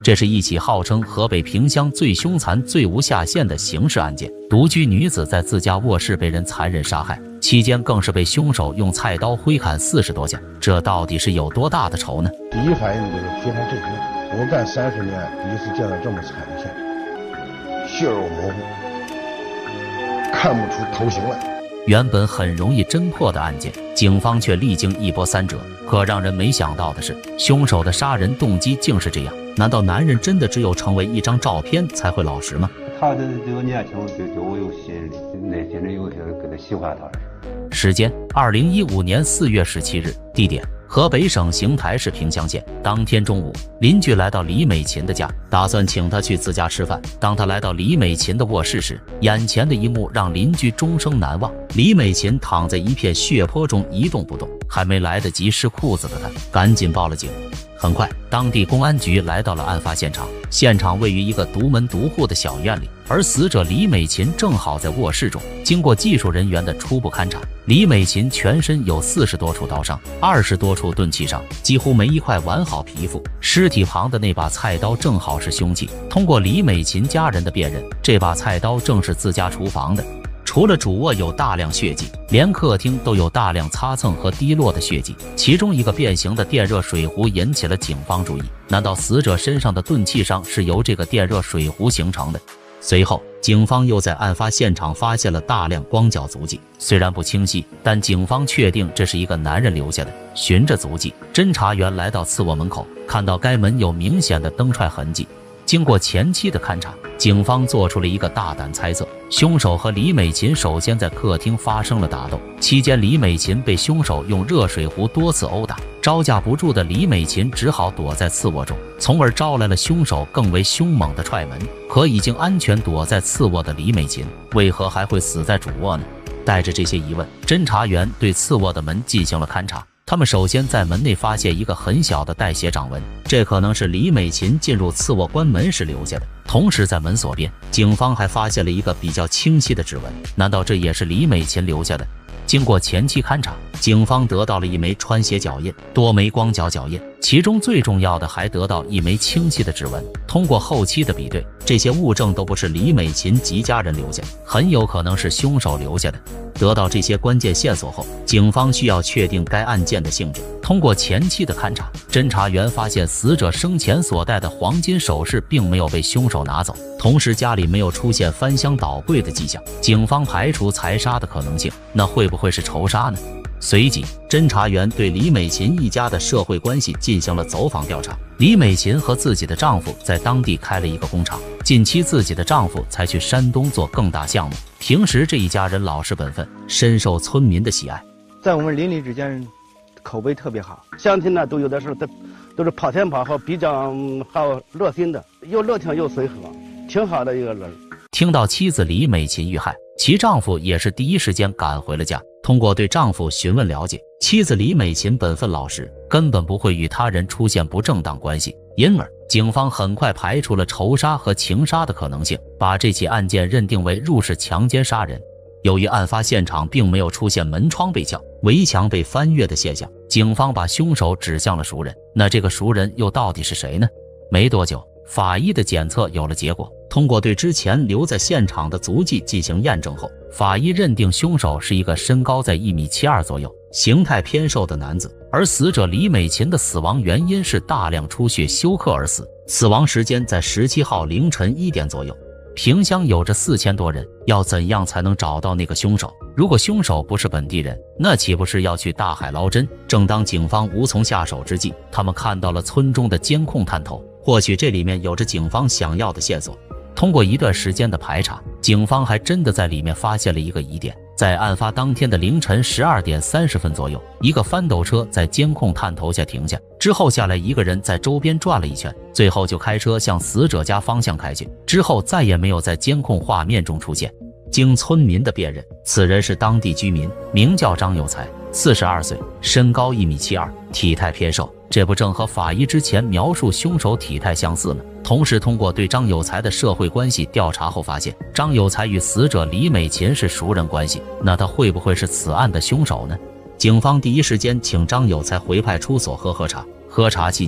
这是一起号称河北萍乡最凶残、最无下限的刑事案件。独居女子在自家卧室被人残忍杀害，期间更是被凶手用菜刀挥砍40多下，这到底是有多大的仇呢？ 第一反应就是非常震惊，我干30年，第一次见到这么惨的现场，血肉模糊，看不出头型来。 原本很容易侦破的案件，警方却历经一波三折。可让人没想到的是，凶手的杀人动机竟是这样。难道男人真的只有成为一张照片才会老实吗？ 他的这个年轻对我有吸引力，内心里有些给他喜欢他。 时间：2015年4月17日，地点：河北省邢台市萍乡县。当天中午，邻居来到李美琴的家，打算请她去自家吃饭。当他来到李美琴的卧室时，眼前的一幕让邻居终生难忘。李美琴躺在一片血泊中一动不动，还没来得及湿裤子的她，赶紧报了警。很快，当地公安局来到了案发现场。现场位于一个独门独户的小院里，而死者李美琴正好在卧室中。经过技术人员的初步勘查，李美琴全身有40多处刀伤，20多处钝器伤，几乎没一块完好皮肤。尸体旁的那把菜刀正好是凶器。通过李美琴家人的辨认，这把菜刀正是自家厨房的。除了主卧有大量血迹，连客厅都有大量擦蹭和滴落的血迹，其中一个变形的电热水壶引起了警方注意。难道死者身上的钝器伤是由这个电热水壶形成的？随后，警方又在案发现场发现了大量光脚足迹，虽然不清晰，但警方确定这是一个男人留下的。循着足迹，侦查员来到次卧门口，看到该门有明显的蹬踹痕迹。经过前期的勘查，警方做出了一个大胆猜测：凶手和李美琴首先在客厅发生了打斗，期间李美琴被凶手用热水壶多次殴打，招架不住的李美琴只好躲在次卧中，从而招来了凶手更为凶猛的踹门。可已经安全躲在次卧的李美琴，为何还会死在主卧呢？带着这些疑问，侦查员对次卧的门进行了勘查。他们首先在门内发现一个很小的带血掌纹，这可能是李美琴进入次卧关门时留下的。同时在门锁边，警方还发现了一个比较清晰的指纹，难道这也是李美琴留下的？经过前期勘查，警方得到了一枚穿鞋脚印、多枚光脚脚印，其中最重要的还得到一枚清晰的指纹。通过后期的比对，这些物证都不是李美琴及家人留下，很有可能是凶手留下的。得到这些关键线索后，警方需要确定该案件的性质。通过前期的勘查，侦查员发现死者生前所戴的黄金首饰并没有被凶手拿走，同时家里没有出现翻箱倒柜的迹象，警方排除财杀的可能性。那会不会是仇杀呢？随即，侦查员对李美琴一家的社会关系进行了走访调查。李美琴和自己的丈夫在当地开了一个工厂，近期自己的丈夫才去山东做更大项目。平时这一家人老实本分，深受村民的喜爱， 在我们邻里之间口碑特别好。乡亲呢，都有的时候都是跑前跑后，比较好热心的，又热情又随和，挺好的一个人。 听到妻子李美琴遇害，其丈夫也是第一时间赶回了家。通过对丈夫询问了解，妻子李美琴本分老实，根本不会与他人出现不正当关系，因而警方很快排除了仇杀和情杀的可能性，把这起案件认定为入室强奸杀人。由于案发现场并没有出现门窗被撬、围墙被翻越的现象，警方把凶手指向了熟人。那这个熟人又到底是谁呢？没多久，法医的检测有了结果。通过对之前留在现场的足迹进行验证后，法医认定凶手是一个身高在1.72米左右、形态偏瘦的男子，而死者李美琴的死亡原因是大量出血休克而死，死亡时间在17号凌晨1点左右。萍乡有着4000多人，要怎样才能找到那个凶手？如果凶手不是本地人，那岂不是要去大海捞针？正当警方无从下手之际，他们看到了村中的监控探头，或许这里面有着警方想要的线索。通过一段时间的排查，警方还真的在里面发现了一个疑点。在案发当天的凌晨12点30分左右，一个翻斗车在监控探头下停下，之后下来一个人在周边转了一圈，最后就开车向死者家方向开去，之后再也没有在监控画面中出现。经村民的辨认，此人是当地居民，名叫张有才，42岁，身高1.72米，体态偏瘦。这不正和法医之前描述凶手体态相似吗？同时，通过对张有才的社会关系调查后发现，张有才与死者李美琴是熟人关系，那他会不会是此案的凶手呢？警方第一时间请张有才回派出所喝茶。喝茶期间，张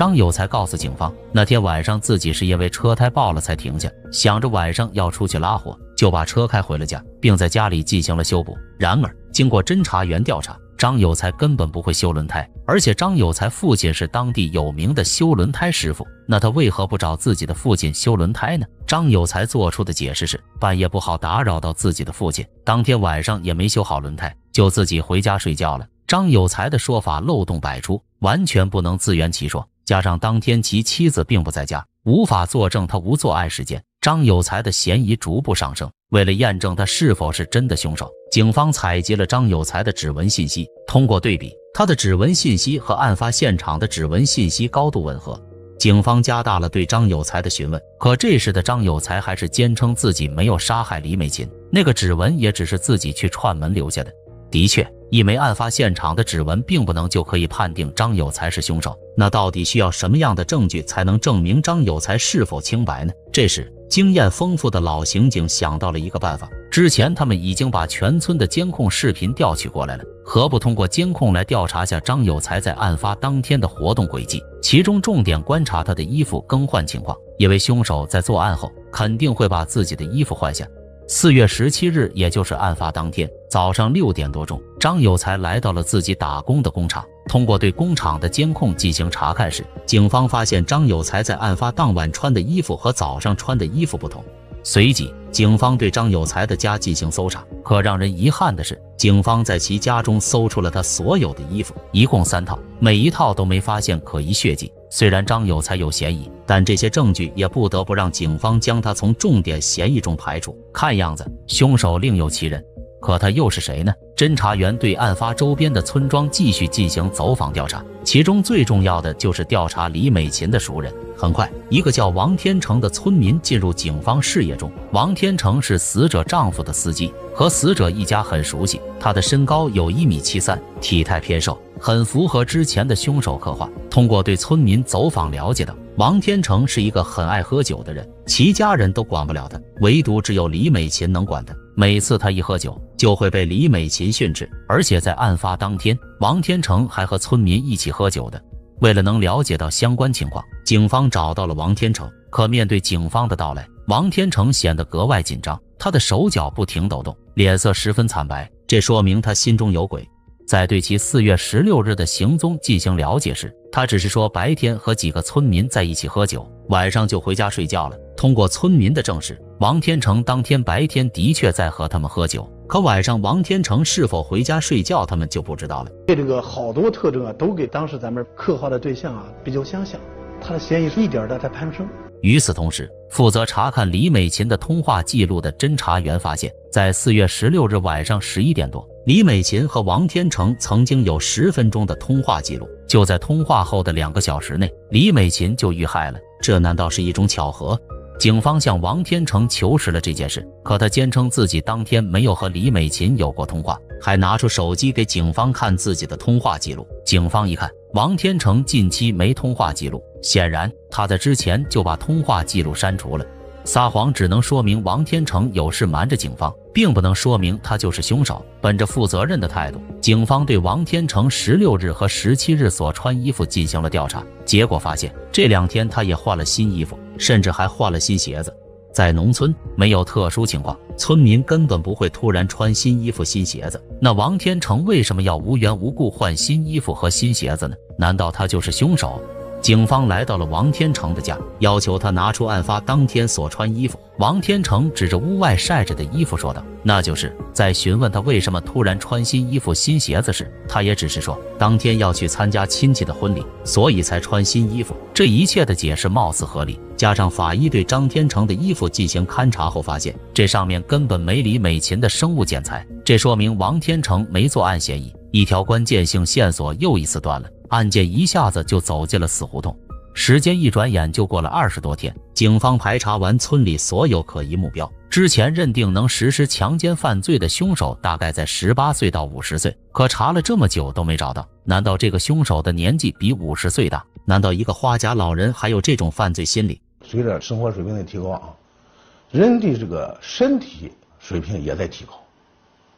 张有才告诉警方，那天晚上自己是因为车胎爆了才停下，想着晚上要出去拉活，就把车开回了家，并在家里进行了修补。然而，经过侦查员调查，张有才根本不会修轮胎，而且张有才父亲是当地有名的修轮胎师傅，那他为何不找自己的父亲修轮胎呢？张有才做出的解释是，半夜不好打扰到自己的父亲，当天晚上也没修好轮胎，就自己回家睡觉了。张有才的说法漏洞百出，完全不能自圆其说，加上当天其妻子并不在家，无法作证他无作案时间，张有才的嫌疑逐步上升。为了验证他是否是真的凶手，警方采集了张有才的指纹信息，通过对比，他的指纹信息和案发现场的指纹信息高度吻合。警方加大了对张有才的询问，可这时的张有才还是坚称自己没有杀害李美琴，那个指纹也只是自己去串门留下的。的确，一枚案发现场的指纹并不能就可以判定张有才是凶手，那到底需要什么样的证据才能证明张有才是否清白呢？这时，经验丰富的老刑警想到了一个办法，之前他们已经把全村的监控视频调取过来了，何不通过监控来调查下张有才在案发当天的活动轨迹，其中重点观察他的衣服更换情况，因为凶手在作案后肯定会把自己的衣服换下。4月17日，也就是案发当天早上6点多钟，张有才来到了自己打工的工厂。通过对工厂的监控进行查看时，警方发现张有才在案发当晚穿的衣服和早上穿的衣服不同。随即，警方对张有才的家进行搜查。可让人遗憾的是，警方在其家中搜出了他所有的衣服，一共3套，每一套都没发现可疑血迹。虽然张有才有嫌疑，但这些证据也不得不让警方将他从重点嫌疑中排除。看样子，凶手另有其人。可他又是谁呢？侦查员对案发周边的村庄继续进行走访调查，其中最重要的就是调查李美琴的熟人。很快，一个叫王天成的村民进入警方视野中。王天成是死者丈夫的司机，和死者一家很熟悉。他的身高有1.73米，体态偏瘦，很符合之前的凶手刻画。通过对村民走访了解到，王天成是一个很爱喝酒的人，其家人都管不了他，唯独只有李美琴能管他。每次他一喝酒，就会被李美琴训斥，而且在案发当天，王天成还和村民一起喝酒的。为了能了解到相关情况，警方找到了王天成。可面对警方的到来，王天成显得格外紧张，他的手脚不停抖动，脸色十分惨白，这说明他心中有鬼。在对其4月16日的行踪进行了解时，他只是说白天和几个村民在一起喝酒，晚上就回家睡觉了。通过村民的证实，王天成当天白天的确在和他们喝酒，可晚上王天成是否回家睡觉，他们就不知道了。 这个好多特征啊，都给当时咱们刻画的对象啊比较相像，他的嫌疑是一点的在攀升。 与此同时，负责查看李美琴的通话记录的侦查员发现，在4月16日晚上11点多，李美琴和王天成曾经有10分钟的通话记录。就在通话后的2个小时内，李美琴就遇害了，这难道是一种巧合？警方向王天成求实了这件事，可他坚称自己当天没有和李美琴有过通话，还拿出手机给警方看自己的通话记录。警方一看，王天成近期没通话记录，显然他在之前就把通话记录删除了。撒谎只能说明王天成有事瞒着警方，并不能说明他就是凶手。本着负责任的态度，警方对王天成16日和17日所穿衣服进行了调查，结果发现这2天他也换了新衣服，甚至还换了新鞋子。在农村，没有特殊情况，村民根本不会突然穿新衣服新鞋子。那王天成为什么要无缘无故换新衣服和新鞋子呢？难道他就是凶手？警方来到了王天成的家，要求他拿出案发当天所穿衣服。王天成指着屋外晒着的衣服说道，那就是在询问他为什么突然穿新衣服新鞋子时，他也只是说当天要去参加亲戚的婚礼，所以才穿新衣服。这一切的解释貌似合理，加上法医对张天成的衣服进行勘查后发现，这上面根本没李美琴的生物检材，这说明王天成没作案嫌疑。一条关键性线索又一次断了，案件一下子就走进了死胡同。时间一转眼就过了20多天，警方排查完村里所有可疑目标，之前认定能实施强奸犯罪的凶手大概在18岁到50岁，可查了这么久都没找到。难道这个凶手的年纪比50岁大？难道一个花甲老人还有这种犯罪心理？ 随着生活水平的提高啊，人的这个身体水平也在提高，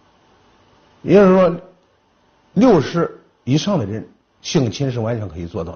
也就是说60以上的人性侵是完全可以做到的。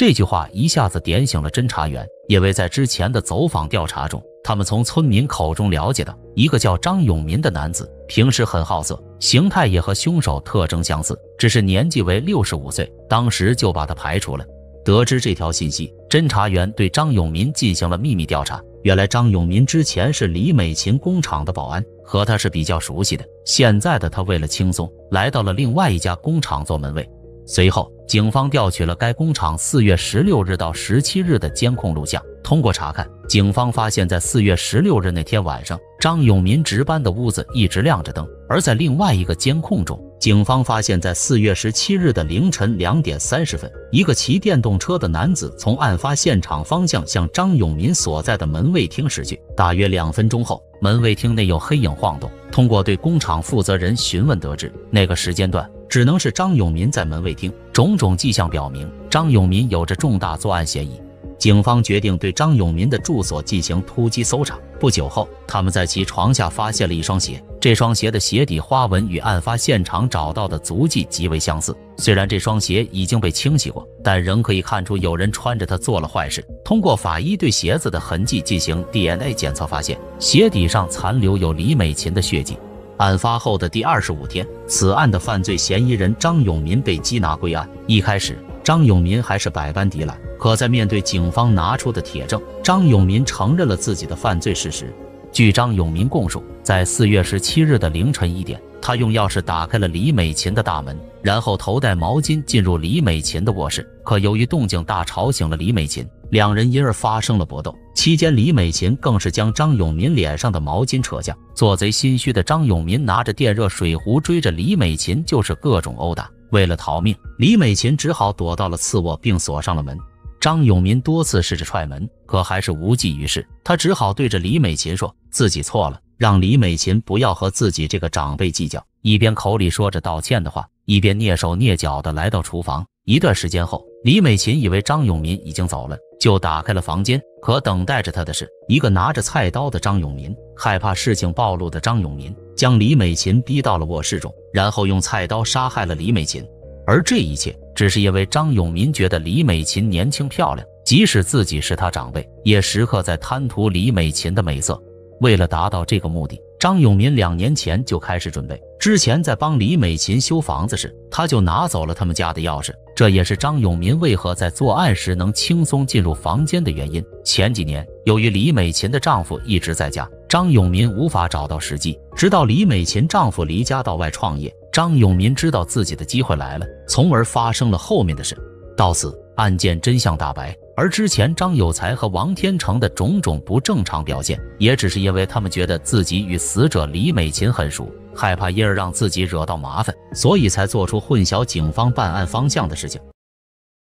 这句话一下子点醒了侦查员，因为在之前的走访调查中，他们从村民口中了解到，一个叫张永民的男子平时很好色，形态也和凶手特征相似，只是年纪为65岁，当时就把他排除了。得知这条信息，侦查员对张永民进行了秘密调查。原来张永民之前是李美琴工厂的保安，和他是比较熟悉的。现在的他为了轻松，来到了另外一家工厂做门卫。随后，警方调取了该工厂4月16日到17日的监控录像。通过查看，警方发现在4月16日那天晚上，张永民值班的屋子一直亮着灯。而在另外一个监控中，警方发现在4月17日的凌晨2点30分，一个骑电动车的男子从案发现场方向向张永民所在的门卫厅驶去。大约2分钟后，门卫厅内有黑影晃动。通过对工厂负责人询问得知，那个时间段只能是张永民在门卫厅。种种迹象表明，张永民有着重大作案嫌疑。警方决定对张永民的住所进行突击搜查。不久后，他们在其床下发现了一双鞋，这双鞋的鞋底花纹与案发现场找到的足迹极为相似。虽然这双鞋已经被清洗过，但仍可以看出有人穿着它做了坏事。通过法医对鞋子的痕迹进行 DNA 检测，发现鞋底上残留有李美琴的血迹。案发后的第25天，此案的犯罪嫌疑人张永民被缉拿归案。一开始，张永民还是百般抵赖，可在面对警方拿出的铁证，张永民承认了自己的犯罪事实。据张永民供述，在4月17日的凌晨1点，他用钥匙打开了李美琴的大门，然后头戴毛巾进入李美琴的卧室。可由于动静大，吵醒了李美琴，两人因而发生了搏斗。期间，李美琴更是将张永民脸上的毛巾扯下。做贼心虚的张永民拿着电热水壶追着李美琴，就是各种殴打。为了逃命，李美琴只好躲到了次卧并锁上了门。张永民多次试着踹门，可还是无济于事。他只好对着李美琴说自己错了，让李美琴不要和自己这个长辈计较。一边口里说着道歉的话，一边蹑手蹑脚地来到厨房。一段时间后，李美琴以为张永民已经走了，就打开了房间。可等待着他的是一个拿着菜刀的张永民。害怕事情暴露的张永民将李美琴逼到了卧室中，然后用菜刀杀害了李美琴。而这一切只是因为张永民觉得李美琴年轻漂亮，即使自己是他长辈，也时刻在贪图李美琴的美色。为了达到这个目的，张永民2年前就开始准备。之前在帮李美琴修房子时，他就拿走了他们家的钥匙，这也是张永民为何在作案时能轻松进入房间的原因。前几年，由于李美琴的丈夫一直在家，张永民无法找到时机。直到李美琴丈夫离家到外创业，张永民知道自己的机会来了，从而发生了后面的事。到此，案件真相大白。而之前张有才和王天成的种种不正常表现，也只是因为他们觉得自己与死者李美琴很熟，害怕因而让自己惹到麻烦，所以才做出混淆警方办案方向的事情。